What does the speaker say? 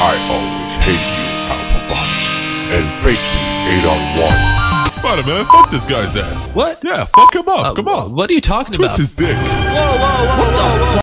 I always hated you, Alphabots. And face me 8-on-1. Spider-Man, fuck this guy's ass. What? Yeah, fuck him up. Come on. What are you talking about? Twist his dick. Whoa, whoa, whoa, whoa, whoa.